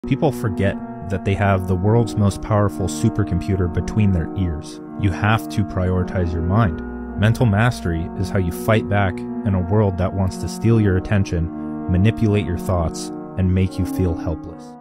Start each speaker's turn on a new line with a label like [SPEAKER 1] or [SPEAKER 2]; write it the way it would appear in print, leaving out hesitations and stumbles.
[SPEAKER 1] People forget that they have the world's most powerful supercomputer between their ears. You have to prioritize your mind. Mental mastery is how you fight back in a world that wants to steal your attention, manipulate your thoughts, and make you feel helpless.